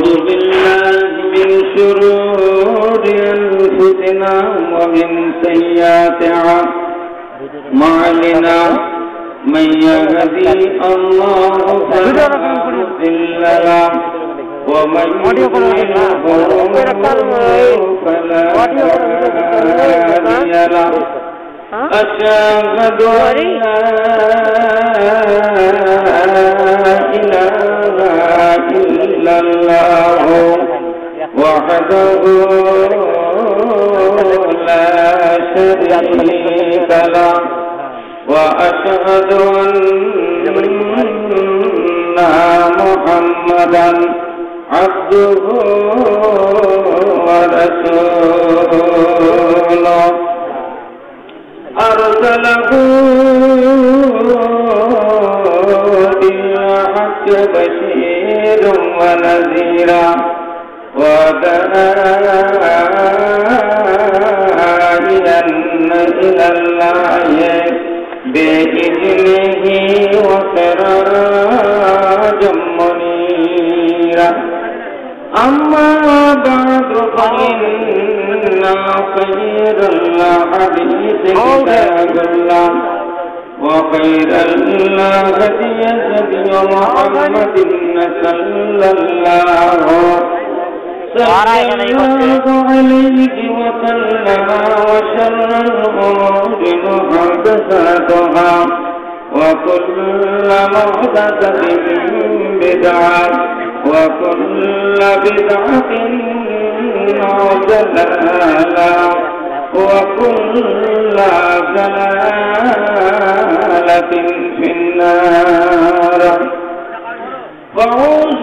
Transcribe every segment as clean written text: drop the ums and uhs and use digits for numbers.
بالله من شرور أنفسنا ومن سيئات أعمالنا من يهدي الله فلا مضل له ومن يضلل فلا هادي له أشهد أن لا إله إلا الله وحده لا شريك له وأشهد أن محمدا عبده ورسوله أرسله بالحق بشيرا ونذيرا وداعيا إلى الله بإذنه وسراجا منيرا أما بعد فإن خير الحديث كتاب الله وخير الهدي هدي محمد صلى الله عليه وسلم وشر الأمور محدثاتها وكل محدثة بدعة وكل بدعة ضلالة وكل ضلالة في النار فأعوذ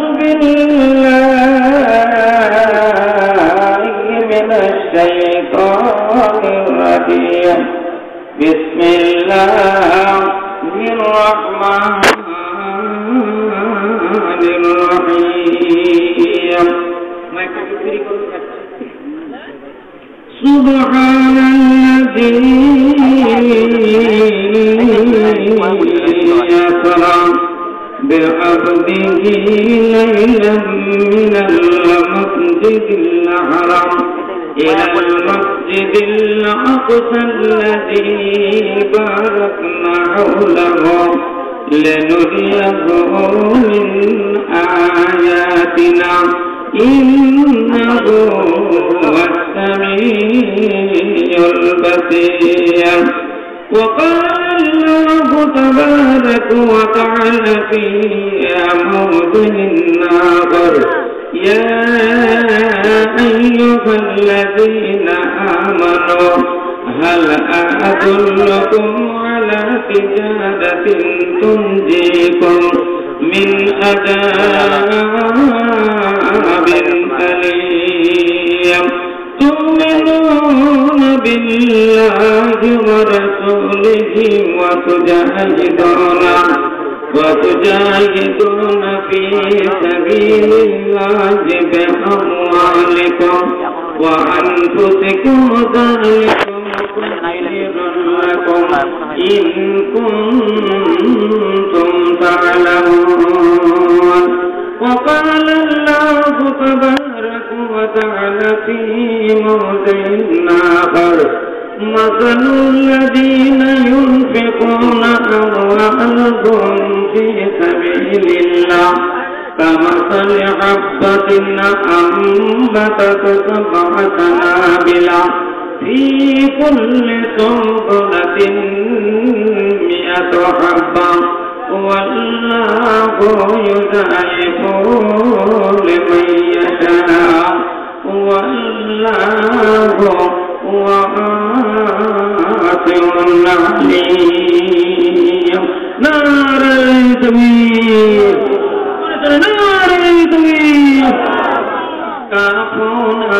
بالله من الشيطان الرجيم بسم الله الرحمن الرحيم سبحان الذي أسرى بعبده ليلا من المسجد الحرام إلى المسجد الأقصى الذي باركنا حوله لنريه من آياتنا إنه هو السميع البصير وقال الله تبارك وتعالى في موضع آخر يا أيها الذين آمنوا هل أدلكم على تجارة تنجيكم من عذاب أليم تؤمنون بالله ورسوله وتجاهدون في سبيل الله بأموالكم وأنفسكم ذلكم خير لكم إن كنتم تعلمون وقال الله تبارك وتعالى في موضع آخر مثل الذين ينفقون أموالهم في سبيل الله كمثل حبة أنبتت 7 سنابل في كل سنبلة 100 حبة والله يضاعف لمن يشاء والله واسع عليم نار التكبير نار التكبير كافونا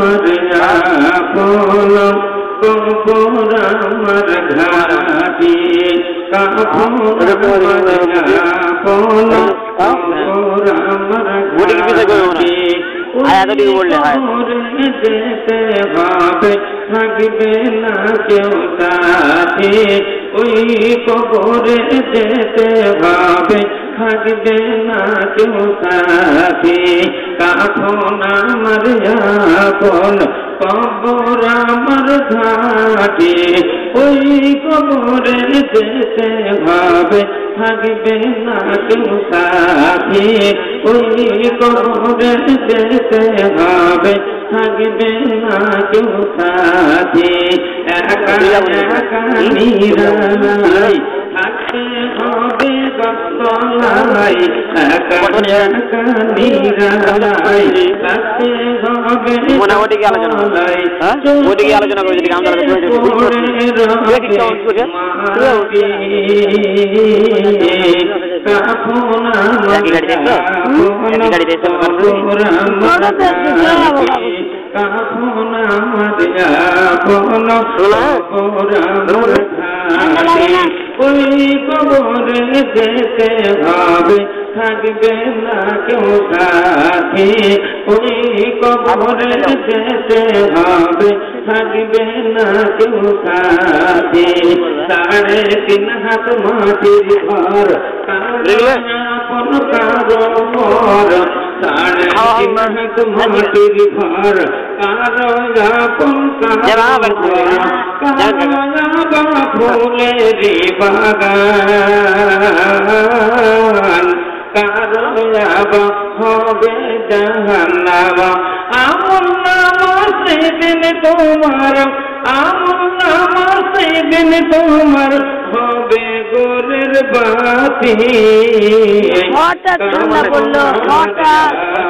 مرجعفونا كفونا مرجعتي كافونا مرجعفونا كفونا مرجعتي আয়াত দিয়ে বললে হয় যেতে হবে থাকবে না কেউ সাথে ওই কবরে যেতে হবে থাকবে না কেউ সাথী, কাফন আমার আপন কবর আমার ঘাটি, ওই কবরে যেতে হবে থাকবে না কেউ সাথী, ওই কবরে যেতে হবে থাকবে না কেউ সাথী, একা একা নিরালাই থাকতে হবে গতলাই, একা একা নিরালাই থাকতে হবে গতলাই, ওই কবরে যেতে হবে থাকবে না কেউ সাথী, ওই কবরে যেতে হবে থাকবে না কেউ সাথী, 3.5 হাত মাটির ঘর আপন কারো পর, 3.5 হাত মাটির ঘর কারো আপন কারো ফুলের বাগান, কারো হবে জাহান্নাম, আমল নামা সেদিন তোমার, আমল নামা সেদিন তোমার হবে গোরের বাতি, হঠাৎ ঠান্ডা পড়লো, হঠাৎ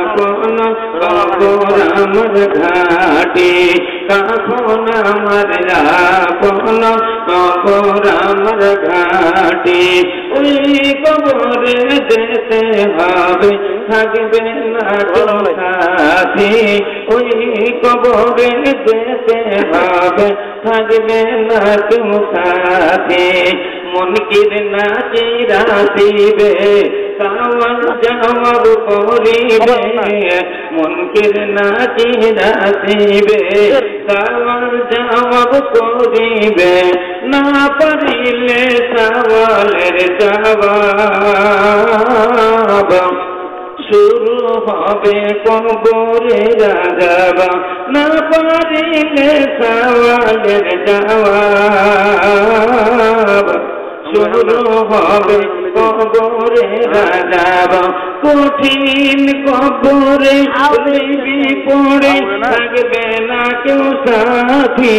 কবর আমার ঘাটি, কাফন আমার আপন কবর আমার ঘাটি, ওই কবরে যেতে হবে থাকবে না কেউ সাথী, ওই কবরে যেতে হবে থাকবে না কেউ সাথী, মুনকির নাচি রাতিবে সাওয়াল জবাব করিবে, মুনকির নাচি রাতিবে সাওয়াল জবাব করিবে, না পারিলে সওয়ালের জবাব শুরু হবে কবরের আযাব, না পারিলে সওয়ালের জবাব শুরু হবে কবরের আযাব, কঠিন কবরে লিবি পড়ে থাকবে না কেউ সাথী,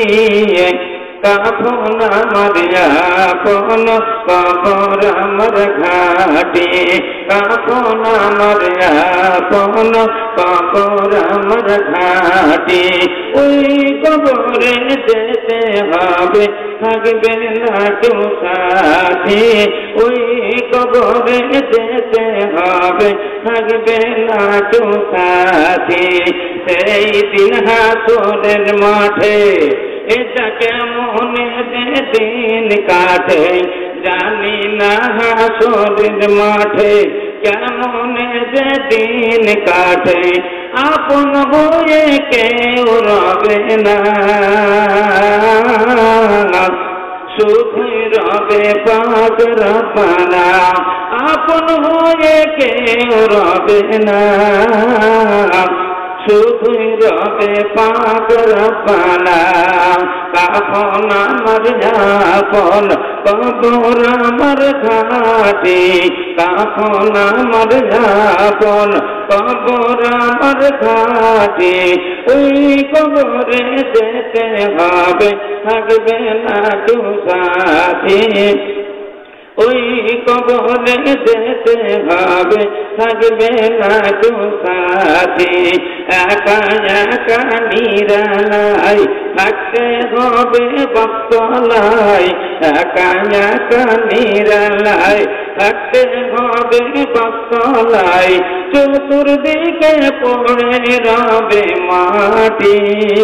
কাফন আমার আপন কবর আমার ঘাটি, কাফন আমার আপন কবর আমার ঘাটি, ওই কবরে যেতে হবে থাকবে না কেউ সাথী, ওই কবরে যেতে হবে থাকবে না কেউ সাথী, সেই দিন হাসরের মাঠে এটা কেমন দিন কাটে জানি না, হাসরের মাঠে কেমন যে দিন কাটে, আপন হয়ে কেউ রবে না, শুধুই রবে পাক রব্বানা, আপন হয়ে কেউ রবে না, শুধুই রবে পাক রব্বানা, কাফন আমার আপন কবর আমার ঘাটি, কাফন আমার আপন কবর আমার ঘাটি, ওই কবরে যেতে হবে থাকবে না কেউ সাথী, ওই কবরে যেতে হবে থাকবে না কেউ সাথী, একা একা নিরালাই থাকতে হবে বক্তলাই, একা একা নিরালাই থাকতে হবে বক্তলাই, চতুর্দিকে পড়ে রবে মাটি,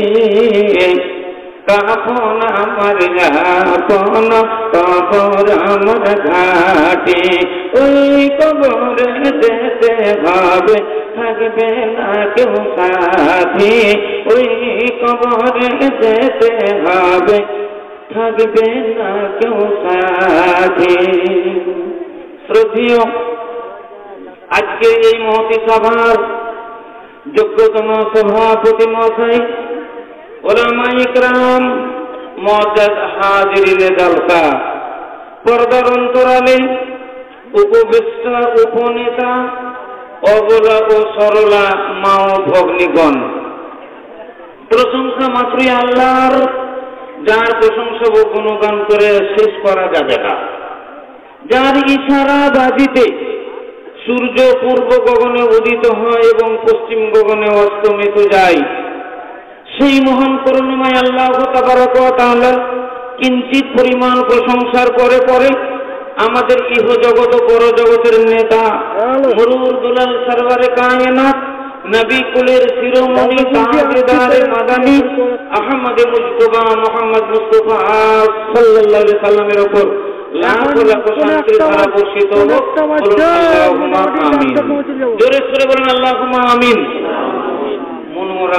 কাফন আমার আপন কবর আমার ঘাটি, ওই কবরে যেতে হবে থাকবে না কেউ সাথী, ওই কবরে যেতে হবে থাকবে না কেউ সাথী। শ্রদ্ধেয় আজকে এই মহতী সভার যোগ্যতম সভাপতি মহাশয়, ওলামায়ে ইকরাম, মুআজ্জাজ হাজিরিনে জালসা, পর্দার অন্তরালে উপবিষ্ট উপনেতা, অবলা ও সরলা মা ও ভগ্নীগণ, প্রশংসা মাত্রই আল্লাহর, যার প্রশংসা ও গুণগান করে শেষ করা যাবে না, যার ইশারা বাজিতে সূর্য পূর্ব গগনে উদিত হয় এবং পশ্চিম গগনে অস্তমিত যায়, সেই মহান করুণাময় আল্লাহ তাবারক ওয়া তাআলা কিঞ্চিত পরিমাণ প্রশংসার পরে পরে আমাদের ইহ জগৎ ও পর জগতের নেতা মরুর দুলাল সরওয়ারে কায়নাত, নবী কুলের শিরোমণি তাজদারে মাদানী আহমদে মুজতবা মুহাম্মদ মুস্তাফা সাল্লাল্লাহু আলাইহি সাল্লামের উপর লাখ লাখ শান্তির ধারা বর্ষিত হোক। আল্লাহুম্মা আমিন। জোরে সরে বলেন আল্লাহুম্মা আমিন। মনমরা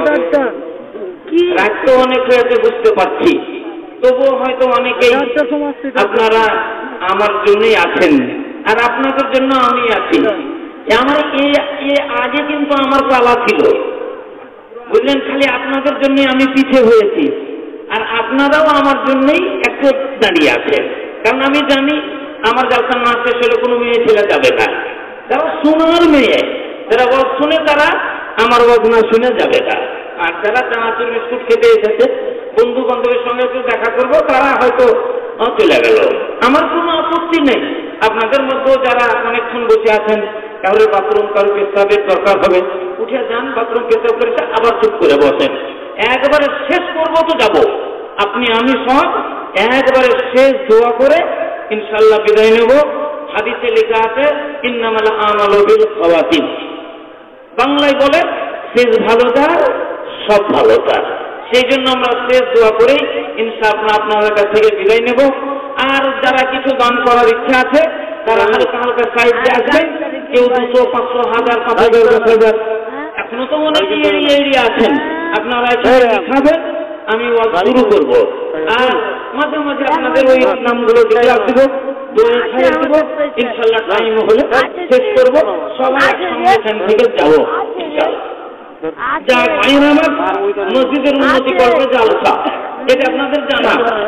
রাত তো অনেক হয়েছে বুঝতে পারছি, তবুও হয়তো অনেকেই আপনারা আমার জন্যই আছেন আর আপনাদের জন্য আমি আছি। আমার আগে কিন্তু আমার পালা ছিল, বুঝলেন, খালি আপনাদের জন্য আমি পিছে হয়েছি আর আপনারাও আমার জন্যই একটু দাঁড়িয়ে আছেন। কারণ আমি জানি আমার জালসা না শেষ হলে কোনো মেয়ে ছেলে যাবে না, যারা শোনার মেয়ে, যারা ওয়াজ শুনে তারা আমার ওয়াজ না শুনে যাবে না, আর যারা চানাচুর বিস্কুট খেতে এসেছে বন্ধু বান্ধবের সঙ্গে একটু দেখা করবো তারা হয়তো চলে গেল। আমার কোনো আপত্তি নেই। আপনাদের মধ্যেও যারা অনেকক্ষণ বসে আছেন, কারোর বাথরুম কারোর পেশাবের দরকার হবে, উঠে যান, বাথরুম পেশাব করে আবার চুপ করে বসেন। একবারে শেষ করবো তো যাব, আপনি আমি সব একবারে শেষ দোয়া করে ইনশাআল্লাহ বিদায় নেব। হাদিসে লেখা আছে ইন্নামাল আমালু বিল খাওয়াতিম, বাংলায় বলে শেষ ভালো যার সব ভালো তার। সেই জন্য আমরা শেষ দোয়া করেই ইনশাআল্লাহ আপনাদের কাছ থেকে বিদায় নেব। আর যারা কিছু দান করার ইচ্ছা আছে তারা হালকা হালকা সাইডে আসবেন, কেউ 200, 500, 1000, 5000, 10,000, এখনো তো অনেকে এরিয়া আছেন, আপনারা খাবেন, আমি শুরু করব। আর মাঝে মাঝে আপনাদের ওই নামগুলো দেখে আসবো, ইনশাআল্লাহ টাইম হলে শেষ করবো, সবাই একসঙ্গে এখান থেকে যাবো ইনশাআল্লাহ। যা ভাইরা আমার মসজিদের উন্নতি করবে জালসা, এটা আপনাদের জানা।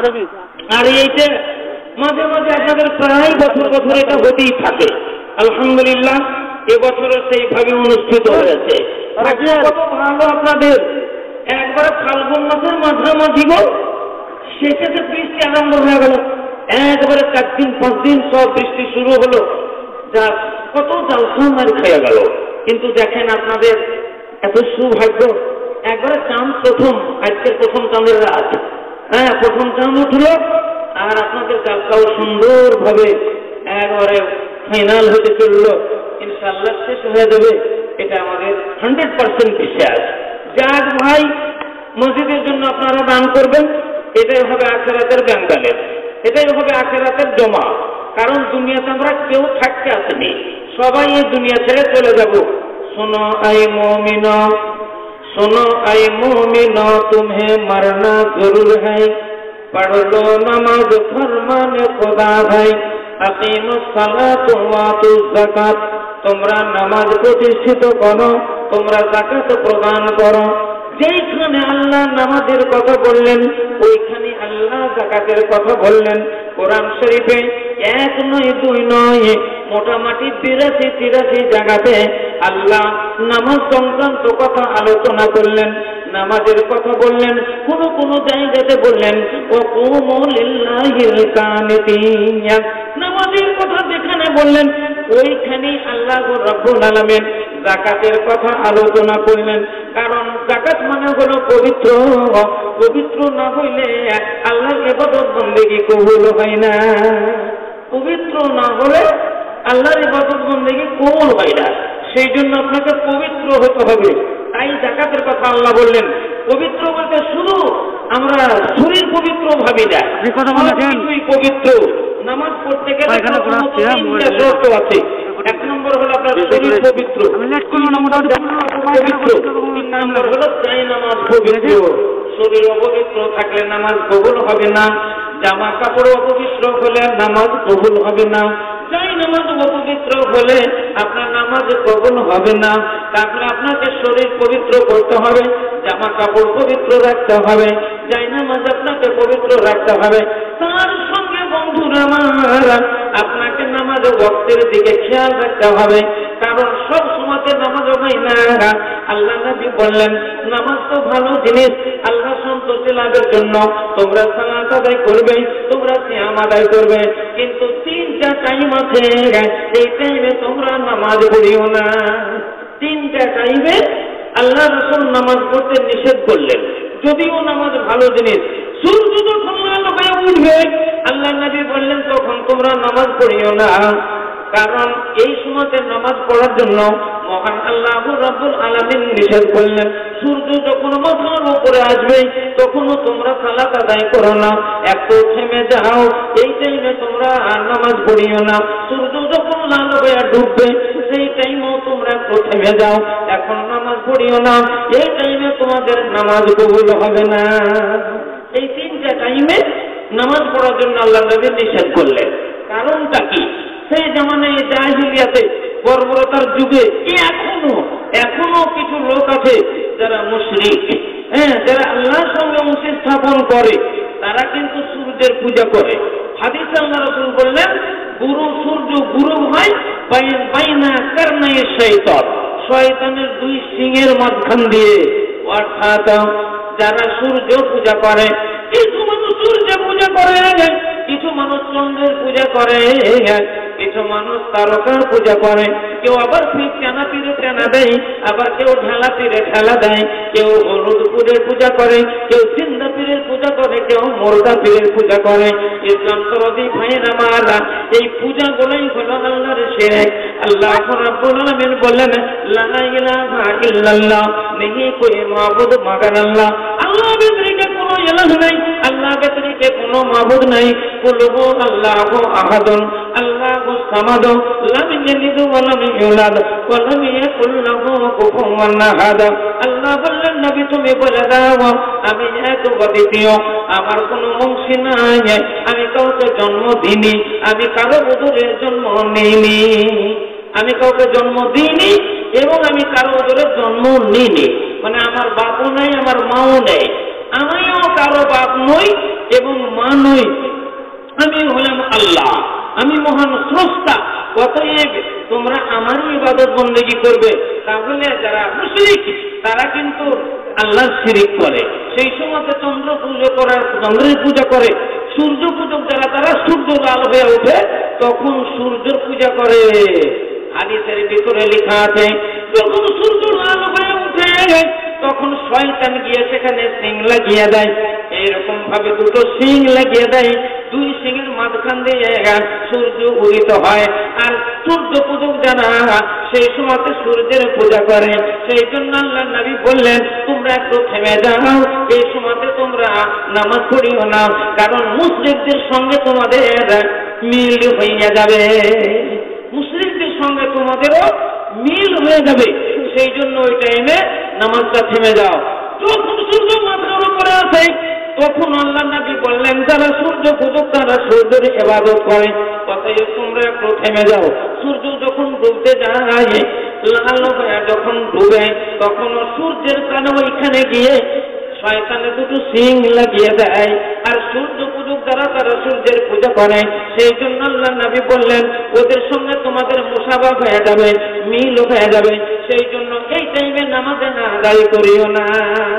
আর এইটা মাঝে মাঝে আপনাদের প্রায় বছর বছর এটা হতেই থাকে। আলহামদুলিল্লাহ এবছরও সেইভাবে অনুষ্ঠিত হয়েছে। কত ভালো আপনাদের, একবারে ফাল্গুন মাসের মাঝামাঝি গো, শেষে বৃষ্টি আরম্ভ হয়ে গেল, একবারে 4 দিন 5 দিন সব বৃষ্টি শুরু হলো, যা কত জালসা মারি খেয়ে গেল। কিন্তু দেখেন আপনাদের এত সৌভাগ্য, একবারে চাঁদ প্রথম, আজকের প্রথম চাঁদের রাত, হ্যাঁ প্রথম চাঁদ উঠলো, আর আপনাদের জালসাও সুন্দরভাবে একবারে ফাইনাল হতে চললো, ইনশাআল্লাহ শেষ হয়ে যাবে। এটা আমাদের 100% বিশ্বাস। যাক ভাই, মসজিদের জন্য আপনারা দান করবেন, এটাই হবে আখিরাতের ব্যাংক ব্যালেন্স, এটাই হবে আখিরাতের জমা। কারণ দুনিয়াতে আমরা কেউ থাকতে আসেনি, সবাই এই দুনিয়া ছেড়ে চলে যাব। सुनो ऐ मोमिनो, सुनो ऐ मोमिनो, तुम्हें मरना जरूर है, पढ़ लो नमाज फरमान खुदा है, अकीमुस सलात वातुज जाकात, তোমরা নামাজ প্রতিষ্ঠিত করো, তোমরা যাকাত প্রদান করো। যেখানে আল্লাহ নামাজের কথা বললেন ওইখানে আল্লাহ যাকাতের কথা বললেন। কোরআন শরীফে 1 নয় 2 নয়, মোটামুটি 82-83 জায়গাতে আল্লাহ নামাজ সংক্রান্ত কথা আলোচনা করলেন, নামাজের কথা বললেন। কোন কোন জায়গাতে বললেন ও কুমু লিল্লাহিল কানিতিন, নামাজের কথা যেখানে বললেন ওইখানে আল্লাহ রাব্বুল আলামিন যাকাতের কথা আলোচনা করলেন। কারণ যাকাত মানে হলো পবিত্র, পবিত্র না হইলে আল্লাহর ইবাদত বন্দেগী কবুল হয় না, পবিত্র না হলে আল্লাহর ইবাদত বন্দেগী কবুল হয় না। সেই জন্য আপনাকে পবিত্র হতে হবে। তাই যাকাতের কথা আল্লাহ বললেন। পবিত্র বলতে শুধু আমরা শরীর পবিত্র ভাবি না, কিছুই পবিত্র। নামাজ পড়তে গেলে শর্ত আছে। 1 নম্বর হলো আপনার শরীর পবিত্র, 2 নম্বর পবিত্র, 3 নম্বর হলো চাই নামাজ পবিত্র। শরীর অপবিত্র থাকলে নামাজ কবুল হবে না, জামা কাপড় অপবিত্র হলে নামাজ কবুল হবে না, যাই নামাজ অপবিত্র হলে আপনার নামাজ কবুল হবে না। তারপরে আপনাকে শরীর পবিত্র করতে হবে, জামা কাপড় পবিত্র রাখতে হবে, যাই নামাজ আপনাকে পবিত্র রাখতে হবে। তার সঙ্গে বন্ধুরা আমার আপনাকে নামাজ ওয়াক্তের দিকে খেয়াল রাখতে হবে, কারণ সব সময়তে নামাজ হয় না। আল্লাহ নবী বললেন নামাজ তো ভালো জিনিস, আল্লাহ সন্তুষ্টি লাভের জন্য তোমরা সালাত আদায় করবে, তোমরা সিয়াম আদায় করবে, কিন্তু তিনটা টাইম আছে, এই টাইমে তোমরা নামাজ পড়িও না। তিনটা টাইমে আল্লাহ রাসূল নামাজ পড়তে নিষেধ করলেন। যদিও নামাজ ভালো জিনিস, সূর্য যখন আলো হয়ে উঠবে আল্লাহ নবী বললেন তখন তোমরা নামাজ পড়িও না, কারণ এই সময়তে নামাজ পড়ার জন্য মহান আল্লাহ রাব্বুল আলামিন নিষেধ করলেন। সূর্য যখন মাথার উপরে আসবে তখনও তোমরা সালাত আদায় করো না, একটু থেমে যাও, এই টাইমে তোমরা নামাজ পড়িও না। সূর্য যখন লাল হয়ে ডুববে সেই টাইমেও তোমরা একটু থেমে যাও, এখন নামাজ পড়িও না, এই টাইমে তোমাদের নামাজ কবুল হবে না। এই তিনটা টাইমে নামাজ পড়ার জন্য আল্লাহ নবী নিষেধ করলেন। কারণটা কি? সেই জামানায় জাহিলিয়াতে বর্বরতার যুগে এখনো কিছু লোক আছে যারা মুশরিক, যারা আল্লাহর সঙ্গে মুশরিক স্থাপন করে, তারা কিন্তু সূর্যের পূজা করে। হাদিসে আল্লাহ রাসূল বললেন সূর্য গুরু হয় বাইনা কারনায়ে শয়তান, শয়তানের দুই সিংহের মাঝখান দিয়ে। অর্থাৎ যারা সূর্য পূজা করে, কিছু মানুষ সূর্য পূজা করে, কিছু মানুষ চন্দ্রের পূজা করে, কিছু মানুষ তারকার পূজা করে, কেউ আবার টানা পীরে টানা দেয়, আবার কেউ ঢালা পীরে ঢালা দেয়, কেউ হলুদ পীরের পূজা করে, কেউ জিন্দা পীরের পূজা করে, কেউ মুর্দা পীরের পূজা করে। ইসলাম তরদি ভাইয়েরা মারা, এই পূজাগুলোই হলো আল্লাহর শিরক। আল্লাহ রাব্বুল আলামিন বললেন লা ইলাহা ইল্লাল্লাহ, নেই কোই মাবুদ মাগার আল্লাহ। আল্লাহ ব্যতিরেকে কোনো ইলাহ নাই, আল্লাহ ব্যতিরেকে কোনো মাবুদ নাই। কুলহু আল্লাহু আহাদুন আল্লাহু সামাদ লাম ইয়ালিদ ওয়া লাম ইউলাদ ওয়া লাম ইয়াকুল লাহু কুফুওয়ান আহাদ। আল্লাহ বললেন নবী তুমি বলে দাও আমি এক অদ্বিতীয়, আমার কোনো বংশী নাই, আমি কাউকে জন্ম দিইনি, আমি কারো উদরে জন্ম নিইনি, আমি কাউকে জন্ম দিইনি এবং আমি কারো উদরে জন্ম নিইনি। মানে আমার বাপও নাই, আমার মাও নেই, আমিও কারো বাপ নই এবং মা নই, আমি হলাম আল্লাহ, আমি মহান স্রষ্টা। অতএব তোমরা আমারই ইবাদত বন্দেগী করবে। তাহলে যারা মুশরিক তারা কিন্তু আল্লাহর শিরিক করে। সেই সময়তে চন্দ্র পূজা করার, চন্দ্রের পূজা করে। সূর্য পূজক যারা, তারা সূর্য লাল হয়ে ওঠে তখন সূর্যের পূজা করে। হাদিসের ভিতরে লেখা আছে যখন সূর্য লাল হয়ে উঠে তখন শয়তান গিয়ে সেখানে সিং লাগিয়ে দেয়, এইরকম ভাবে দুটো সিং লাগিয়ে দেয়, দুই সিংয়ের মাঝখান দিয়ে সূর্য উদিত হয়। আর সূর্য পূজক যারা সেই সময়তে সূর্যের পূজা করে, সেই জন্য আল্লাহ নবী বললেন তোমরা একটু থেমে যাও, এই সময়তে তোমরা নামাজ পড়িও না, কারণ মুশরিকদের সঙ্গে তোমাদের মিল হইয়া যাবে, মুশরিকদের সঙ্গে তোমাদেরও মিল হয়ে যাবে। সেই জন্য ওই টাইমে নামাজটা থেমে যাও। যখন সূর্য মাথার উপরে আসে তখন আল্লাহ নবী বললেন যারা সূর্য পূজক তারা সূর্যের ইবাদত করে, অতএব তোমরা একটু থেমে যাও। সূর্য যখন ডুবতে যায়, লাল হয়ে যখন ডুবে, তখন সূর্যের কানে ওইখানে গিয়ে শয়তানে দুটো সিং লাগিয়ে দেয়। আর সূর্য পূজক যারা, তারা সূর্যের পূজা করে, সেই জন্য আল্লাহ নবী বললেন ওদের সঙ্গে তোমাদের মুসাবা হয়ে যাবে, মিল হয়ে যাবে। সেই জন্য এই টাইমে নামাজে না আদায় করিও না।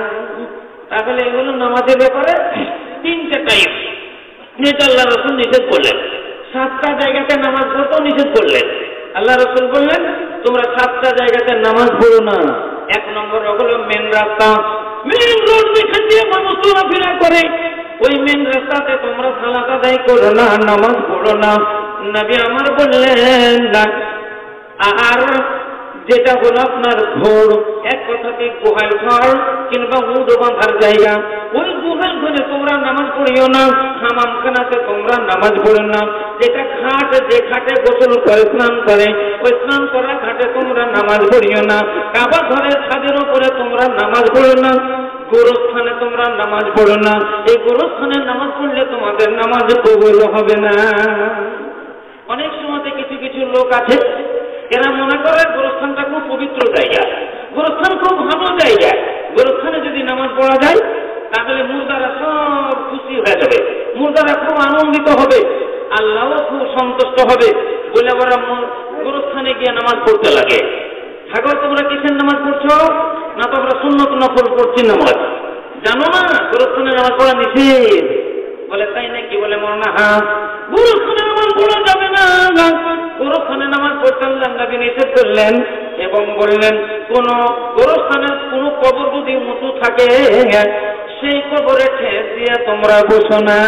তাহলে এগুলো নামাজের ব্যাপারে তিনটা টাইম যেটা আল্লাহ রাসূল নিষেধ করলেন। 7টা জায়গাতে নামাজ পড়তেও নিষেধ করলেন। আল্লাহ রাসূল বললেন তোমরা 7টা জায়গাতে নামাজ পড়ো না। 1 নম্বর হলো মেন রাস্তা, মেন রোড যেখান দিয়ে মানুষ চলাফেরা করে, ওই মেন রাস্তাতে তোমরা সালাত আদায় করো না, নামাজ পড়ো না। নবী আমার বললেন না। আর যেটা হলো আপনার ঘোর, এক কথাতে গোহাল ঘর কিংবা উট বাঁধার জায়গা, ওই গোহাল ঘরে তোমরা নামাজ পড়িও না, হামামখানাতে তোমরা নামাজ পড়ো না। যেটা ঘাট, যে ঘাটে গোসল করে স্নান করে, ওই স্নান করা ঘাটে তোমরা নামাজ পড়িও না। কাবা ঘরের ছাদের উপরে তোমরা নামাজ পড়ো না। গোরস্থানে তোমরা নামাজ পড়ো না। এই গোরস্থানে নামাজ পড়লে তোমাদের নামাজ কবুল হবে না। অনেক সময়তে লোক আছে, এরা মনে করে গোরস্থানটা খুব পবিত্র জায়গা, গোরস্থান খুব ভালো জায়গা, গোরস্থানে যদি নামাজ পড়া যায় তাহলে মুর্দারা সব খুশি হয়ে যাবে, মুর্দারা খুব আনন্দিত হবে, আল্লাহও খুব সন্তুষ্ট হবে বলে ওরা গোরস্থানে গিয়ে নামাজ পড়তে লাগে। ঠাকুর তোমরা কিসের নামাজ পড়ছো? না তোমরা সুন্নত নফল পড়ছি নামাজ, জানো না গোরস্থানে নামাজ পড়া নিষেধ? বলে তাই নাকি? বলে মরনা হ্যাঁ, গোরস্থানে নামাজ পড়া যাবে না, গোরস্থানে নামাজ পড়তে আল্লাহ নবী নিষেধ করলেন এবং বললেন কোন গোরস্থানের কোন কবর যদি উঁচু থাকে সেই কবরে ঠেস দিয়ে তোমরা বসো না।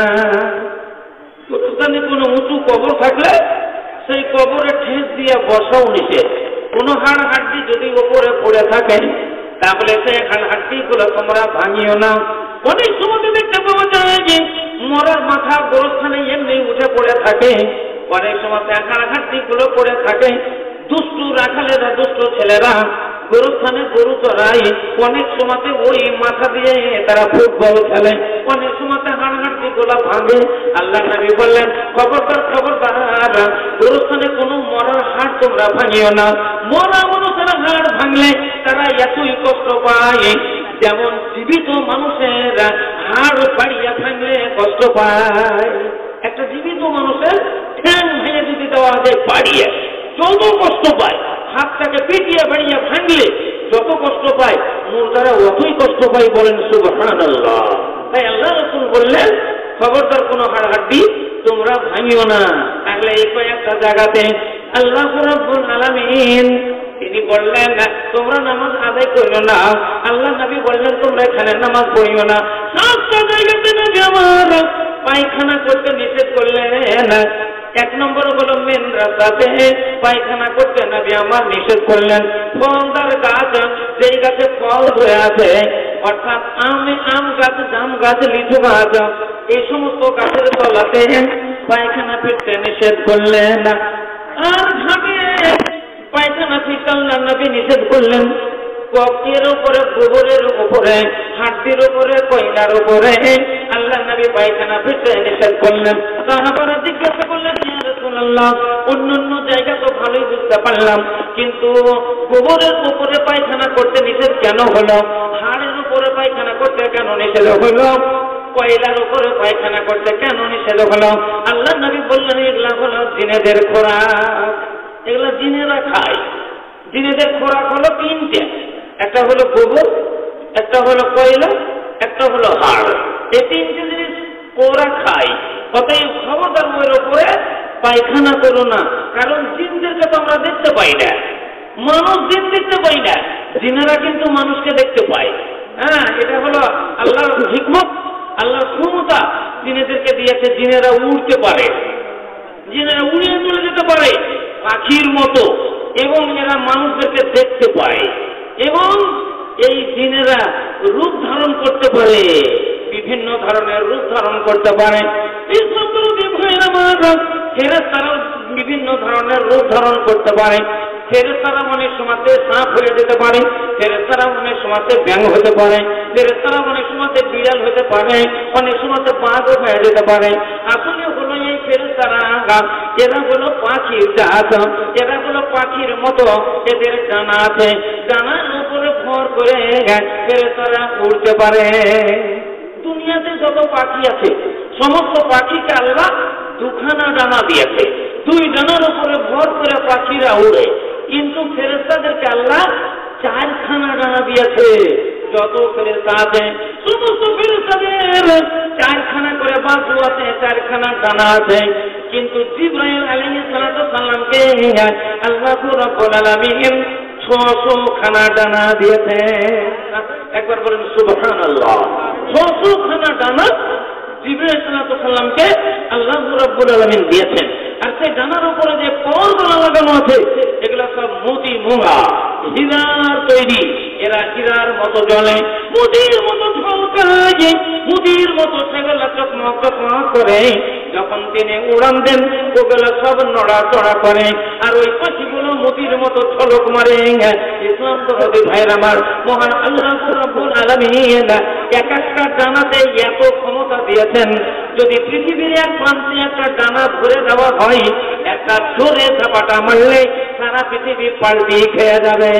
গোরস্থানে কোনো উঁচু কবর থাকলে সেই কবরে ঠেস দিয়ে বসাও নিষেধ। কোন হাড় হাড্ডি যদি উপরে পড়ে থাকে তাহলে সেই হাড় হাড্ডি গুলো তোমরা ভাঙিও না। অনেক সময় দেখতে পাওয়া যায় যে মরার মাথা গোরস্থানে এমনি উঠে পড়ে থাকে, অনেক সময় হাড় হাড্ডি গুলো পড়ে থাকে। দুষ্টু রাখালেরা, দুষ্ট ছেলেরা গোরস্থানে গরু চড়াই, অনেক সময়তে ওই মাথা দিয়ে তারা ফুটবল খেলে, অনেক সময়তে হাড় হাড্ডি গুলা ভাঙে। আল্লাহ নবী বললেন খবরদার খবরদার, গোরস্থানে কোনো মরার হাড় তোমরা ভাঙিও না। মরা মানুষের হাড় ভাঙলে তারা এতই কষ্ট পায় যেমন জীবিত মানুষের হাড় বাড়িয়ে ভাঙলে কষ্ট পায়। একটা জীবিত মানুষের ঠ্যাং ভেঙে যদি দেওয়া যায় বাড়িয়ে, যত কষ্ট পায়, হাতটাকে পিটিয়ে বাড়িয়ে ভাঙলে যত কষ্ট পায়, মুর্দারা অতই কষ্ট পায়। বলেন সুবহানাল্লাহ। তাই আল্লাহ রাসূল বললেন খবরদার কোনো হাড় হাড্ডি তোমরা ভাঙিও না। তাহলে এই কয়েকটা জায়গাতে আল্লাহ রাব্বুল আলামিন তিনি বললেন তোমরা নামাজ আদায় করিও না, আল্লাহ নবী বললেন তোমরা এখানে নামাজ পড়িও না। 7টা জায়গাতে নবী আমার পায়খানা করতে নিষেধ করলেন। এক নম্বর হলো মেন রাস্তাতে পায়খানা করতে নবী আমার নিষেধ করলেন। ফলদার গাছ, যেই গাছে ফল ধরে আছে, অর্থাৎ আম গাছ, জাম গাছ, লিচু গাছ, এই সমস্ত গাছের তলাতে পায়খানা ফিরতে নিষেধ করলেন। আর ঘাটে পায়খানা ফিরতে আল্লাহ নবী নিষেধ করলেন। ককের উপরে, গোবরের উপরে, হাড্ডির উপরে, কয়লার উপরে আল্লাহ নবী পায়খানা ফিরতে নিষেধ করলেন। সাহাবারা জিজ্ঞাসা করলেন ইয়া রাসূলুল্লাহ, অন্যান্য জায়গা তো ভালোই বুঝতে পারলাম, কিন্তু গোবরের উপরে পায়খানা করতে নিষেধ কেন হলো? হাড়ের উপরে পায়খানা করতে কেন নিষেধ হলো? কয়লার উপরে পায়খানা করতে কেন নিষেধ হলো? আল্লাহ নবী বললেন এগুলা হলো জিনেদের খোরাক, এগুলা জিনেরা খায়। জিনেদের খোরাক হলো 3টে, একটা হলো গোবর, একটা হলো কয়লা, একটা হলো হাড়। এই 3টে জিনিস ওরা খায়। অতএব খবরদার ওর উপরে পায়খানা করো না, কারণ জিনদেরকে তো আমরা দেখতে পাই না, মানুষ জিন দেখতে পাই না, জিনেরা কিন্তু মানুষকে দেখতে পায়। হ্যাঁ, এটা হলো আল্লাহর হিকমত, আল্লাহর ক্ষমতা জিনেদেরকে দিয়েছে। জিনেরা উড়তে পারে, জিনেরা উড়িয়ে চলে যেতে পারে পাখির মতো, এবং এরা মানুষদেরকে দেখতে পায়, এবং এই জিনেরা রূপ ধারণ করতে পারে, বিভিন্ন ধরনের রূপ ধারণ করতে পারে। এই সব ফেরেশতারাও বিভিন্ন ধরনের রূপ ধারণ করতে পারে। ফেরেশতারা অনেক সময়তে সাপ হয়ে যেতে পারে, ফেরেশতারা অনেক সময়তে ব্যাঙ হতে পারে, ফেরেশতারা অনেক সময়তে বিড়াল হতে পারে, অনেক সময়তে বাঘও হয়ে যেতে পারে। আসলে হলো এই ফেরেশতারা এরা হলো পাখির জাত, এরা হলো পাখির মতো, এদের ডানা আছে, ডানার উপরে ভর করে ফেরেশতারা উড়তে পারে। দুনিয়াতে যত পাখি আছে সমস্ত পাখিকে আল্লাহ 2খানা ডানা দিয়েছে, 2 ডানার উপরে ভর করে পাখিরা উড়ে। কিন্তু ফেরেশতাদেরকে আল্লাহ 4খানা ডানা দিয়েছে। যত ফেরেশতা আছে সমস্ত ফেরেশতাদের 4খানা করে বাজু আছে, 4খানা ডানা আছে। কিন্তু জিবরাইল আলাইহিস সালামকে আল্লাহ রাব্বুল আলামিন 600খানা ডানা দিয়েছে। একবার বলেন সুবহানাল্লাহ। 600খানা ডানা জিবরাইল সালামকে আল্লাহ রাব্বুল আলামিন দিয়েছেন। আর সেই ডানার উপরে যে পর্দা লাগানো আছে এগুলো সব মোতি মোহা, হীরার তৈরি। এরা হীরার মতো জ্বলে, মোতির মতো ঝলকায়, মোতির মতো সেগুলো চকমক চকমক করে। যখন তিনি উড়ান দেন ওগুলো সব নড়াচড়া করে, আর ওই পাখিগুলো মোতির মতো ঝলক মারে। ইসলাম দরদি ভাইয়ের আমার, মহান আল্লাহ রাব্বুল আলামিন এক একটা ডানাতে এত ক্ষমতা দিয়েছেন, যদি পৃথিবীর এক প্রান্তে একটা ডানা ধরে দেওয়া হয় একটা জোরে ঝাপাটা মারলে সারা পৃথিবী পাল্টি খেয়ে যাবে।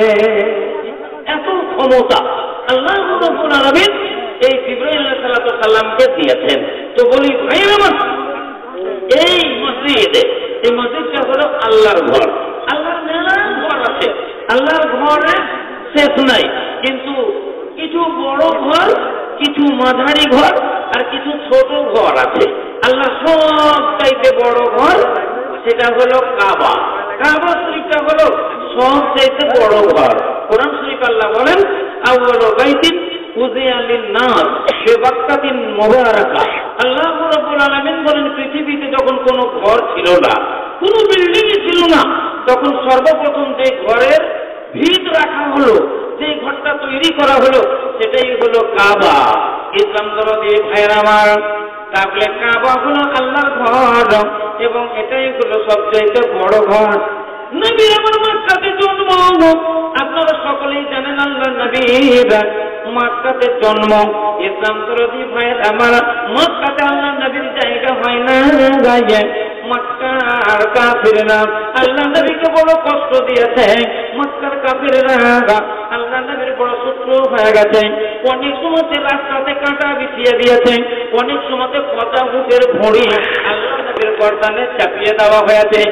এত ক্ষমতা আল্লাহ রাব্বুল আলামিন এই জিবরাইল আলাইহিস সালামকে দিয়েছেন। তো বলি ভাই আমার, এই মসজিদে, এই মসজিদটা হলো আল্লাহর ঘর। আল্লাহর মেলা ঘর আছে, আল্লাহর ঘরে শেষ নাই। কিন্তু কিছু বড় ঘর, কিছু মাঝারি ঘর, আর কিছু ছোট ঘর আছে। আল্লাহ সব চাইতে বড় ঘর, সেটা হলো কাবা। কাবা শরীফটা হলো সব চাইতে বড় ঘর। কোরআন শরীফ আল্লাহ বলেন, আউয়ালু বাইতিন উযিয়া লিন-নাস বিবাক্কাতিন মুবারাকা। আল্লাহ রাব্বুল আলামিন বলেন, পৃথিবীতে যখন কোনো ঘর ছিল না, কোনো বিল্ডিংই ছিল না, তখন সর্বপ্রথম যে ঘরের ভিত রাখা হলো, যে ঘরটা তৈরি করা হলো, সেটাই হলো কাবা। ইসলাম দরদি ভাইয়ের আমার, তাহলে কাবা হলো আল্লাহর ঘর এবং এটাই হলো সবচেয়ে বড় ঘর। নবী আমার মক্কাতে জন্ম, আপনারা সকলেই জানেন আল্লাহ নবীর মক্কাতে জন্ম। ইসলাম দরদি ভাইয়ের আমার, মক্কাতে আল্লাহ নবীর জায়গা হয় না গায়ে। মক্কার কাফিররা আল্লাহ নবীকে বড় কষ্ট দিয়েছে। মক্কার কাফিররা আল্লাহ নবীর বড় শত্রু হয়ে গেছে। অনেক সময় রাস্তাতে কাঁটা বিছিয়ে দিয়েছে, অনেক সময় পচা উটের ভুঁড়ি আল্লাহ নবীর গর্দানে চাপিয়ে দেওয়া হয়েছে।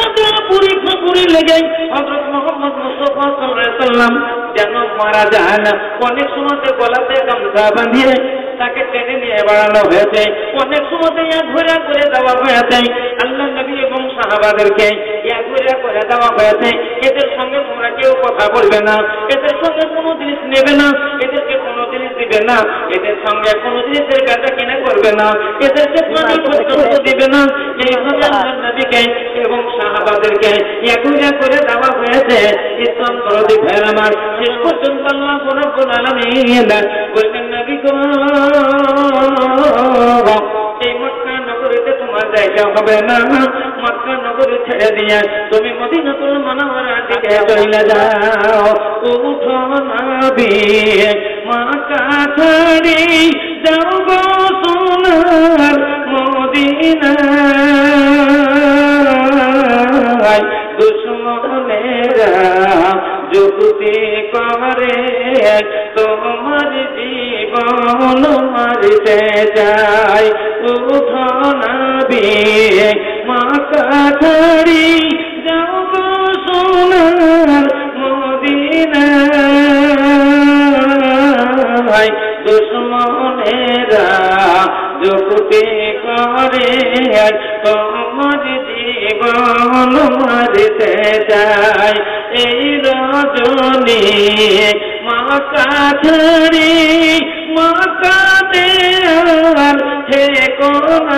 পুরি লেগে হযরত মুহাম্মদ মুস্তাফা সাল্লাল্লাহু আলাইহি ওয়াসাল্লাম যেন মারা যান। অনেক সময় গলাতে গামছা বাঁধিয়ে তাকে টেনে নিয়ে বাড়ানো হয়েছে, অনেক সময় ঘোরা করে দেওয়া হয়েছে। আল্লাহ নবী এবং সাহাবাদেরকে ঘোরা করে দেওয়া হয়েছে, এদের সঙ্গে তোমরা কেউ কথা বলবে না, এদের সঙ্গে কোনো জিনিস নেবে না, এদেরকে কোনো জিনিস দিবে না, এদের সঙ্গে কোনো জিনিসের বেচা কিনা করবে না, এদেরকে পানি পর্যন্ত দিবে না। এইভাবে আল্লাহ নবীকে এবং সাহাবাদেরকে ঘোরা করে দেওয়া হয়েছে। ইসলাম দরদি ভাইয়ের আমার, শেষ পর্যন্ত আল্লাহ রাব্বুল আলামিন বললেন, নবী গো, এই মক্কা নগরীতে তোমার জায়গা হবে না। মক্কা নগরী ছেড়ে দিয়ে তুমি মদিনাতুল মুনাওয়ারার দিকে চলে যাও। উঠো নবী, মক্কা ছেড়ে যাও গো সোনার মদিনায়। দুশমনেরা যুক্তি করে তোমার জীবন মারতে যায়। উঠো নবী, মক্কা ছেড়ে যাও গো সোনার মদিনায়। দুশমনেরা যুক্তি করে তোমার জীবন মারতে যায়। এই রজনী মক্কা ছেড়ে মক্কাতে আর থেকো না।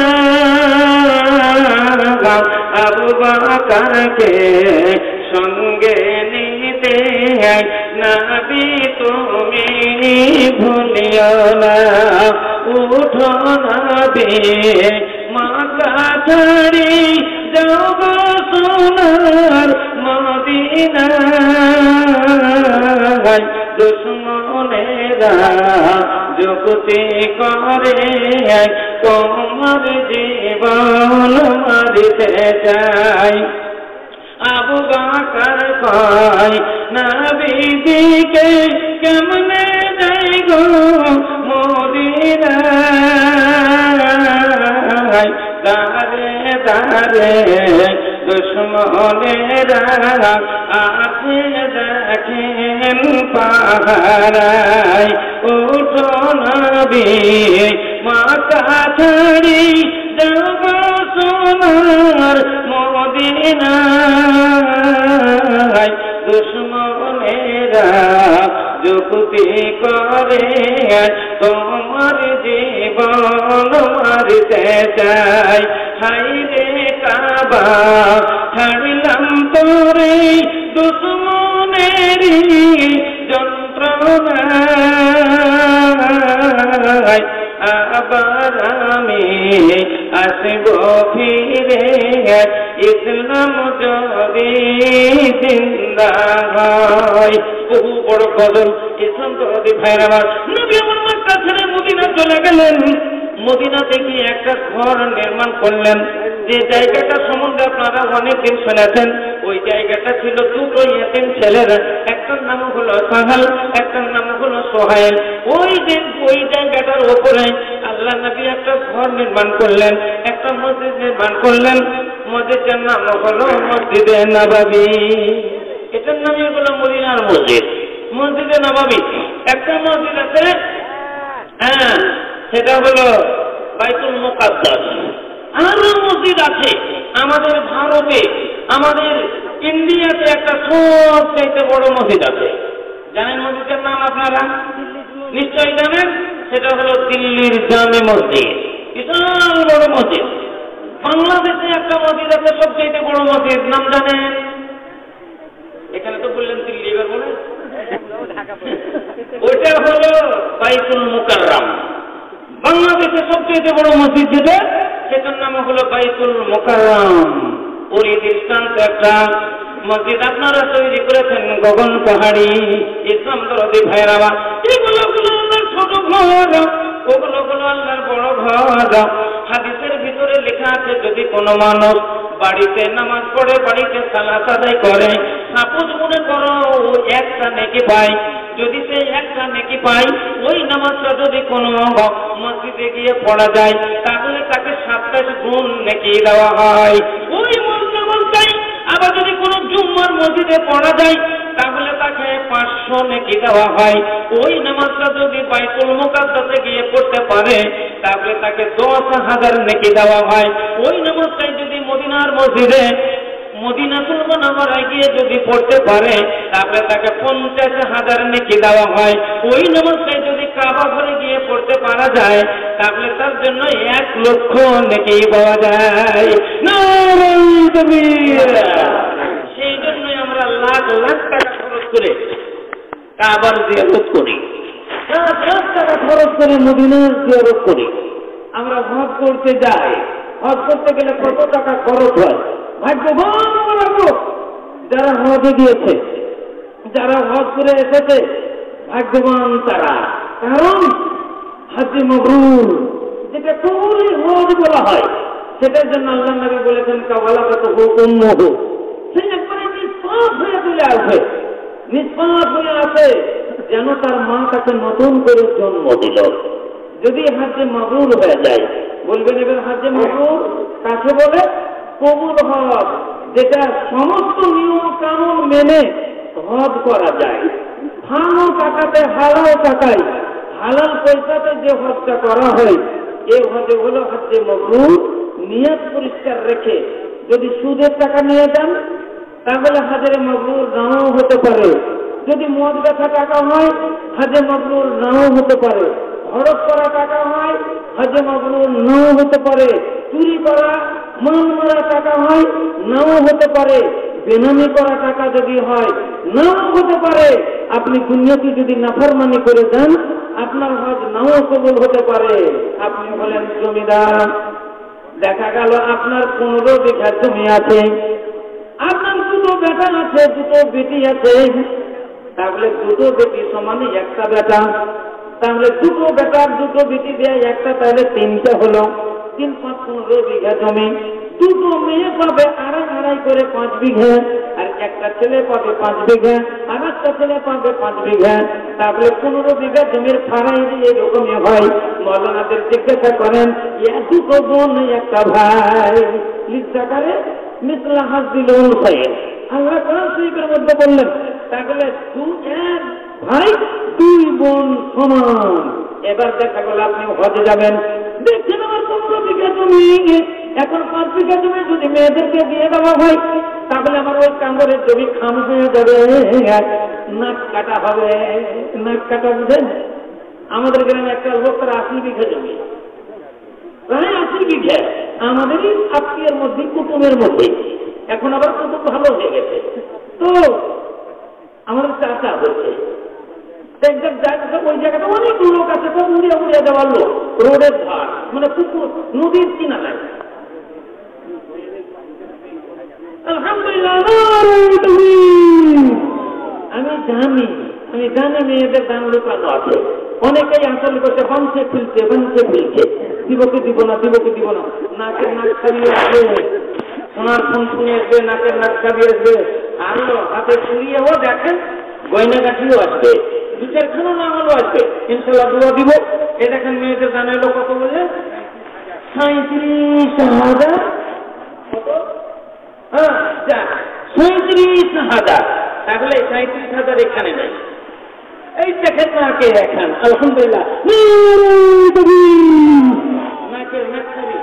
আবু বকরকে সঙ্গে নিতে নবী তুমি ভুলিও না। উঠো নবী, মক্কা ছেড়ে যাও গো সোনার মদিনায়। দুশমনেরা যুক্তি করে তোমার জীবন মারতে চায়। আবু বকর কয়, নবীজিকে কেমনে যাই গো মদিনায়। দারে দারে দুশমনেরা আছে দেখেন পাহারায়। উঠো নবী, মক্কা ছেড়ে যাও গো সোনার মদিনায়। দুশমনেরা যুক্তি করে তোমার জীবন মারতে চায়। হায়রে কাবা ছাড়লাম তোরে দুশমনেরই যন্ত্রণায়। আবার আমি আসব ফিরে ইসলাম যদি জিন্দা হয়। বহু বড় গজল। ইসলাম যদি ভাইয়ের আমার, নবী আমার মক্কা ছেড়ে মদিনা চলে গেলেন। মদিনাতে গিয়ে একটা ঘর নির্মাণ করলেন। যে জায়গাটা সম্বন্ধে আপনারা অনেকদিন শুনেছেন, ওই জায়গাটা ছিল দুটো ইয়েতিম ছেলের, একটার নাম হলো সাহাল, একটার নাম হলো সোহাইল। ওই জায়গাটার উপরে আল্লাহ নবী একটা ঘর নির্মাণ করলেন, একটা মসজিদ নির্মাণ করলেন। মসজিদের নাম হলো মসজিদে নববী। এটার নামই হলো মদিনার মসজিদ, মসজিদে নববী। একটা মসজিদ আছে, হ্যাঁ, সেটা হলো বাইতুল মুকাদ্দাস। আরো মসজিদ আছে আমাদের ভারতে, আমাদের ইন্ডিয়াতে একটা সবচেয়ে বড় মসজিদ আছে। জানেন মসজিদের নাম আপনারা? নিশ্চয়ই জানেন। সেটা হলো দিল্লির জামে মসজিদ, বিশাল বড় মসজিদ। বাংলাদেশে একটা মসজিদ আছে সবচেয়ে বড় মসজিদ, নাম জানেন? এখানে তো বললেন দিল্লি, এবার বলেন। ওইটা হলো বাইতুল মুকাররম। বাংলাদেশের সবচেয়ে বড় মসজিদ যেটা, সেটার নাম হলো বাইতুল মুকাররম। ওর দৃষ্টান্ত একটা মসজিদ আপনারা তৈরি করেছেন গগন পাহাড়ি। ইসলাম দরদি ভাইরাবা, এগুলো আল্লাহর ছোট ঘর, ওগুলো আল্লাহর বড় ঘর। হাদিসের ভিতরে লেখা আছে, যদি কোনো মানুষ বাড়িতে নামাজ পড়ে, বাড়িতে সালাত আদায় করে, সাপোজ মনে করো একটা নেকি পায়, যদি সে একটা নেকি পায়, ওই নামাজটা যদি কোনো মসজিদে গিয়ে পড়া যায়, তাহলে তাকে 27 গুণ নেকি দেওয়া হয় ওই নামাজটাই। আবার যদি কোনো জুম্মার মসজিদে পড়া যায়, তাহলে তাকে 500 নেকি দেওয়া হয়। ওই নামাজটা যদি বাইতুল মুকাদ্দাসে গিয়ে পড়তে পারে, তাহলে তাকে 10,000 নেকি দেওয়া হয়। ওই নামাজটাই যদি মদিনার মসজিদে, মদিনাতুল মুনাওয়ারায় গিয়ে যদি পড়তে পারে, তাহলে তাকে 50,000 নেকি দেওয়া হয়। ওই নামাজটাই যদি কাবা ঘরে গিয়ে পড়তে পারা যায়, তাহলে তার জন্য 1 লক্ষ নেকি পাওয়া যায়। নারায়ে তাকবীর। সেই জন্যই আমরা লাখ লাখ টাকা খরচ করে কাবার জিয়ারত করি, লাখ লাখ টাকা খরচ করে মদিনার জিয়ারত করি। আমরা হজ করতে যাই, হজ করতে গেলে কত টাকা খরচ হয়। ভাগ্যবান লোক যারা হজে গিয়েছে, যারা হজ করে এসেছে, ভাগ্যবান তারা। কারণ হাজ্জে মাবরুর, যেটা কবুল হজ বলা হয়, সেটার জন্য আল্লাহ নবী বলেছেন কাওয়ালাকাতু উম্মুহু, সে একবারে নিষ্পাপ হয়ে চলে আসে, নিষ্পাপ হয়ে আসে, যেন তার মা তাকে নতুন করে জন্ম দিল। যদি হাজ্জে মাবরুর হয়ে যায়, বলবেন এবার হাজ্জে মাবরুর কাকে বলে? কবুল হজ, যেটা সমস্ত নিয়ম কানুন মেনে হজ করা যায়। ভালো টাকাতে, হালাল টাকায়, হালাল পয়সাতে যে হজটা করা হয়, এই হজে হলো হাজ্জে মাবরুর। নিয়ত পরিষ্কার রেখে যদি সুদের টাকা নিয়ে যান, তাহলে হাজ্জে মাবরুর নাও হতে পারে। যদি মদ বেচা টাকা হয়, হাজ্জে মাবরুর নাও হতে পারে। হড়প করা টাকা হয়, হাজ্জে মাবরুর নাও হতে পারে। চুরি করা, মান মারা টাকা হয়, নাও হতে পারে। বেনামি করা টাকা যদি হয়, নাও হতে পারে। আপনি দুনিয়াতে যদি নাফরমানি করে দেন, আপনার হজ নাও কবুল হতে পারে। আপনি বলেন জমিদার, দেখা গেল আপনার 15 বিঘা জমি আছে, আপনার 2 বেটা আছে, 2 বেটি আছে, তাহলে 2 বেটি সমানে একটা বেটা, তাহলে 2 বেটার 2 বেটি দেয় একটা, তাহলে 3টে হলো। 3 5 15 বিঘা জমি। 2 মেয়ে পাবে আড়াই করে 5 বিঘা, আর একটা ছেলে পাবে 5 বিঘা, আর একটা ছেলে পাবে 5 বিঘা। তাহলে 15 বিঘা জমির ফারাই এরকমই হয়। মৌলানাদের জিজ্ঞাসা করেন, 2 বোন একটা ভাই, লিখাকারে মিসলা হাজিল হুসাইন, আল্লাহ কোরআন শরীফের মধ্যে বললেন। তাহলে 1 ভাই 2 বোন সমান। এবার দেখা গেল আপনি হজে যাবেন, দেখছেন আমার 15 বিঘা জমি, এখন 5 বিঘা জমি যদি মেয়েদেরকে দিয়ে দেওয়া হয়, তাহলে আমার ওই কাঙ্গরের জমি খাম হয়ে যাবে, নাক কাটা হবে। নাক কাটা বুঝেন? আমাদের গ্রামে একটা লোক, তার 80 বিঘা জমি, প্রায় 80 বিঘা, আমাদেরই আত্মীয়ের মধ্যে, কুটুমের মধ্যে। এখন আবার কুটুম ভালো হয়ে গেছে, তো আমাদের চাষা হচ্ছে। ওই জায়গাটা অনেক লোক আছে, সব উড়িয়ে দেওয়ার লোক, রোডের ধার, মানে পুকুর, নদীর কিনারায়। আলহামদুলিল্লাহ, আমি জানি মেয়েদের দান লুকানো আছে। অনেকেই আসল করছে, বানছে ফিলছে, দিব কি দিব না, নাকের নাক ছাড়িয়ে আসবে, সোনার ফোন শুনে আসবে, নাকের নাক ছাড়িয়ে আসবে, আরো হাতে ছুঁড়িয়েও দেখেন গয়নাগাঠিও আসবে, 2-4খানা না হলেও আসবে, ইনশাল্লাহ দোয়া দিব। এ দেখেন মেয়েদের জানা এলো কত বললেন, 37,000, কত? হ্যাঁ 37,000। তাহলে 37,000 এখানে নেই, এই দেখেন নাকে এখন আলহামদুলিল্লাহ নাকের নাক ছবি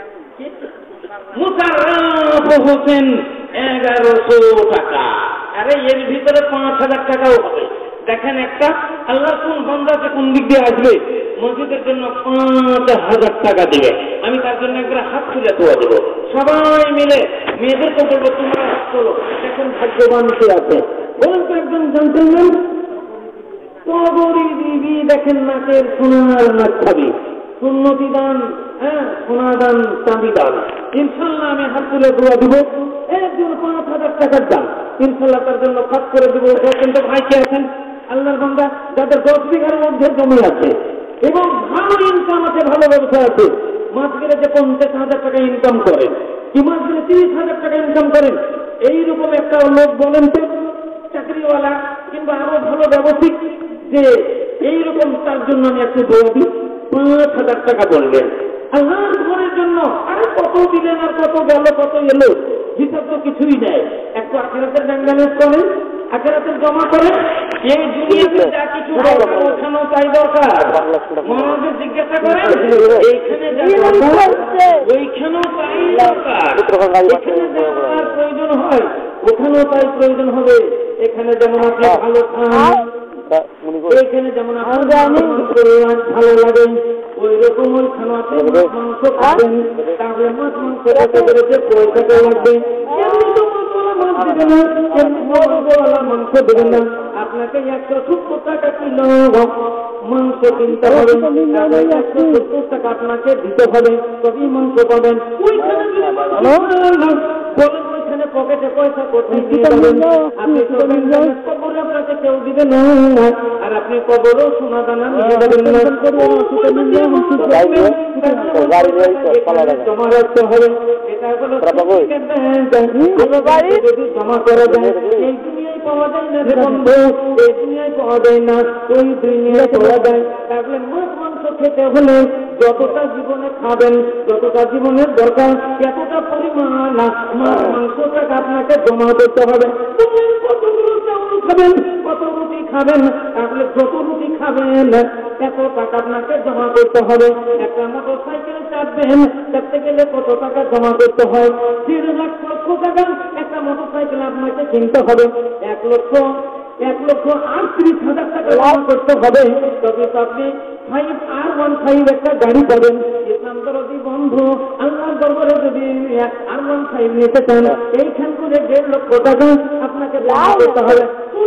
মুশাররফ হোসেন 1100 টাকা। আরে এর ভিতরে 5,000 টাকাও হবে। দেখেন একটা আল্লাহর কোন বান্দাতে কোন দিক দিয়ে আসবে, মসজিদের জন্য 5,000 টাকা দিবে, আমি তার জন্য একবার হাত তুলে দোয়া দেবো। সবাই মিলে মেয়েদেরকে বলবো তোমরা হাত তোলো, দেখেন ভাগ্যবান কে আছে বলুন তো, একজন জানতেন না কবরী দিবি, দেখেন নাকের সোনার নাক খাবি, সুন্নতি দান, হ্যাঁ সোনা দান, চাঁদি দান, ইনশাল্লাহ আমি হাত তুলে দোয়া দিব। একজন 5,000 টাকার দান ইনশাল্লাহ তার জন্য খাত করে দেবো। কিন্তু ভাই কে আছেন আল্লাহর বান্দা যাদের 10 বিঘার মধ্যে জমি আছে এবং ভালো ইনকাম আছে, ভালো ব্যবসা আছে, মাস গেলে যে 50,000 টাকা ইনকাম করেন, কি মাস গেলে 30,000 টাকা ইনকাম করেন, এইরকম একটা লোক বলেন তো, চাকরিওয়ালা কিংবা আরো ভালো ব্যবসায়িক, যে এইরকম তার জন্য আমি একটু দোয়া দিই। 5,000 টাকা বললেন আল্লাহর ঘরের জন্য। আরে কত দিলেন আর কত গেল কত এলো, হিসাব তো কিছুই নেই। একটু আখিরাতের ব্যাংক করেন, আখিরাতের জমা করেন। এই দুনিয়াতে যা কিছু ওখানেও তাই দরকার, মহারাজের জিজ্ঞাসা করেন এইখানে যা দরকার ওইখানেও তাই দরকার, এখানে যা প্রয়োজন হয় ওখানেও তাই প্রয়োজন হবে। এখানে যেমন আপনি ভালো খান, এইখানে যেমন ভালো লাগে, ওই রকম ওইখানে আপনি মাংস খাবেন, তাহলে মাছ মাংস খেতে পেরেছে পয়সাটা লাগবে। মাংস দেবেন না, আপনাকে 170 টাকা কিলো মাংস কিনতে হবে, 170 টাকা আপনাকে দিতে হবে, তবেই মাংস পাবেন। ওইখানে ওইখানে পকেটে পয়সা কোথায় দিয়ে যাবেন? আপনি কবরে আপনাকে কেউ দিবে না, আর আপনি কবরও সোনা দানা নিয়ে যাবেন না, জমা রাখতে হবে। এটা হলো যদি জমা করা যায়, এই দুনিয়ায় পাওয়া যায় না রে বন্ধু, এই দুনিয়ায় পাওয়া যায় না, ওই দুনিয়ায় পাওয়া যায়। তাহলে মাছ মাংস খেতে হলে যতটা জীবনে খাবেন, যতটা জীবনের দরকার, এতটা পরিমাণ মাছ মাংসটাকে আপনাকে জমা করতে হবে। কতগুলো চাউল খাবেন, কত রুটি খাবেন, তাহলে যত রুটি খাবেন এত টাকা আপনাকে জমা করতে হবে। একটা মোটর সাইকেল চাপবেন, চাপতে গেলে কত টাকা জমা করতে হয়? 1.5 লক্ষ টাকা একটা মোটর সাইকেল আপনাকে কিনতে হবে। 1,38,000 টাকা জমা করতে হবে, তবে তো আপনি 5R15 একটা গাড়ি পাবেন। ইসলাম দরদি বন্ধু আল্লাহর দরবারে যদি R15 নিতে চান, এইখান করে 1.5 লক্ষ টাকা আপনাকে জমা করতে হবে।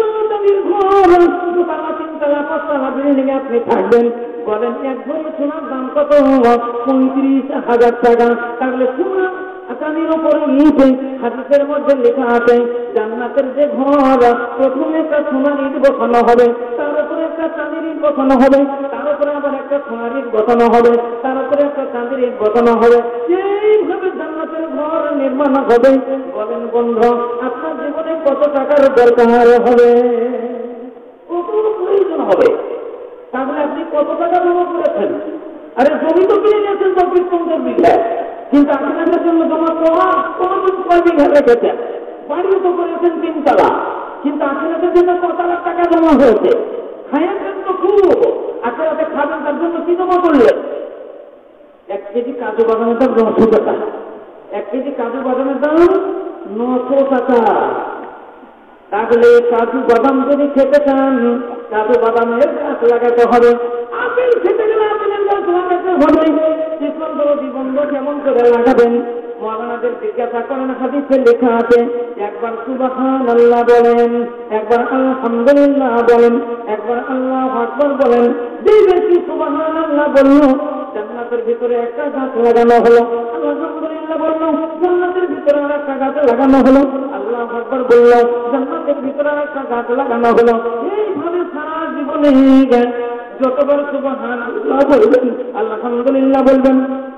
আপনি থাকবেন, বলেন 1 ভরি সোনার দাম কত? 35,000 টাকা। তাহলে সোনা চাঁদির উপরে নিচে হাদিসের মধ্যে লেখা আছে, জান্নাতের যে ঘর প্রথমে একটা সোনার ইট বসানো হবে, তার উপরে একটা চাঁদির ইট বসানো হবে, তার উপরে আবার একটা সোনার ইট বসানো হবে, তার উপরে একটা চাঁদির ইট বসানো হবে। এইভাবে জান্নাতের ঘর নির্মাণ হবে। বলেন বন্ধু আপনার জীবনে কত টাকার দরকার হবে, কত প্রয়োজন হবে? তাহলে আপনি কত টাকা জমা করেছেন? আরে জমি তো কিনে নিয়েছেন 24-50 বিঘা, কিন্তু আপনাদের জন্য জমা কোনদিন 6 বিঘা রেখেছেন, বাড়িও তো করেছেন 3 তলা, কিন্তু আপনাদের জন্য কত লাখ টাকা জমা হয়েছে? খাইয়েছেন তো খুব, আপনারা খাবেন, তার জন্য কি জমা করলেন? 1 কেজি কাজু বাদামের দাম 900 টাকা, 1 কেজি কাজু বাদামের দাম 900 টাকা। তাহলে কাজু বাদাম যদি খেতে চান, কাজু বাদামের গাছ লাগাতে হবে। আপেল খেতে গেলে আপেলের গাছ লাগাতে হবে। ইসলাম দরদি বন্ধু কেমন করে লাগাবেন? মৌলানাদের জিজ্ঞাসা করেন, হাদিসে লেখা আছে, একবার সুবহানাল্লাহ বলেন, একবার আলহামদুলিল্লাহ বলেন, একবার আল্লাহু আকবার বলেন। যে ব্যক্তি সুবহানাল্লাহ বলল, জান্নাতের ভিতরে একটা গাছ লাগানো হলো। আলহামদুলিল্লাহ বলল, জান্নাতের ভিতরে একটা গাছ লাগানো হলো। আল্লাহু আকবার বলল, জান্নাতের ভিতরে একটা গাছ লাগানো হলো। এইভাবে সারা জীবনে যতবার সুবহানাল্লাহ বলবেন, আলহামদুলিল্লাহ বলবেন,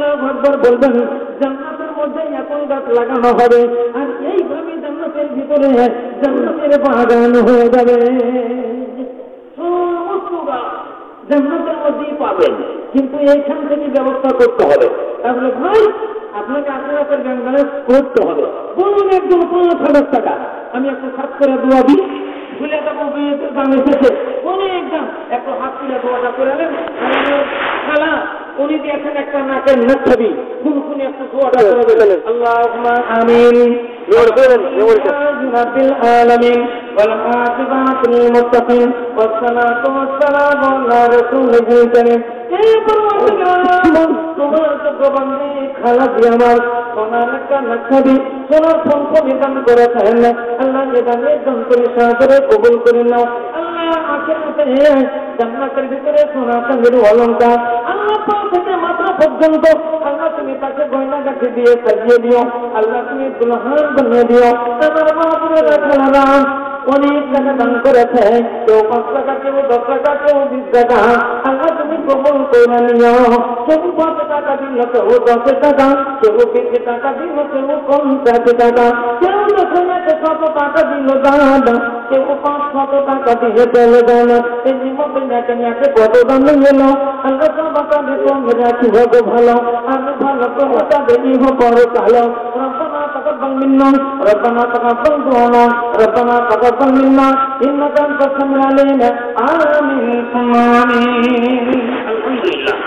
আল্লাহু আকবার বলবেন, জান্নাতের মধ্যে এত গাছ লাগানো হবে আর এইভাবে জান্নাতের ভিতরে জান্নাতের বাগান হয়ে যাবে। সমস্ত গাছ জান্নাতের মধ্যেই পাবেন, কিন্তু এইখান থেকে ব্যবস্থা করতে হবে। তাহলে ভাই আপনাকে আখেরাতের ব্যাংক ব্যালেন্স করতে হবে। বলুন একজন 5,000 টাকা আমি একটু খাস করে দোয়া দিই, ভুলে যাবো বিয়েতে দাম এসেছে, অনেক দাম, একটু হাত তুলে দোয়াটা করে নেন। খালা উনি দিয়েছেন একটা নাকের নাক ছবি, কোন একটু দোয়াটা করে দেবেন। আল্লাহুম্মা আমিন। রাব্বিল আলামিন ওয়াল আকিবাতু লিল মুত্তাকিন ওয়াসসালাতু ওয়াসসালামু আলা রাসূলিল কারীম। হে পরওয়ারদিগার, তোমার যোগ্য বান্দী খালা দিয়ে আমার সোনার একটা নাক ছবি, সোনার ফলক নিদান করেছেন। আল্লাহ নিদানের দান করে সাদরে কবুল করে নাও। আল্লাহ আখিরাতে জান্নাতের ভিতরে সোনা চাঁদের অলংকার আল্লাহ পা থেকে মাথা পর্যন্ত আল্লাহ তুমি তাকে গয়না গাছে দিয়ে সাজিয়ে দিও। আল্লাহ তুমি দুলহান বানিয়ে দিও। আমার বাবুরা খালারা অনেক টাকা দান করেছে, কেউ 5 টাকা, কেউ 10 টাকা, কেউ 20 টাকা। আল্লাহ তুমি কবুল করে নিও। কেউ 5 টাকা দিল, কেউ 10 টাকা, কেউ 20 টাকা দিল, কেউ 50 টাকা, কেউ 100 টাকা দিল দাদা, কেউ 500 টাকা দিয়ে চলে গেল। এই জীবনে নাকে কত দাম গেল। আল্লাহ সবাইকে কমে রাখি হোক ভালো, আমি ভালো তো তাদের ইহ বড় কালো। রব্বানা তাকাব্বাল মিন্না, রব্বানা তাকাব্বাল দুআনা, রব্বানা তাকাব্বাল মিন্না ইন্নাকা আনতাস সামিউল আলিম। আমিন। আলহামদুলিল্লাহ।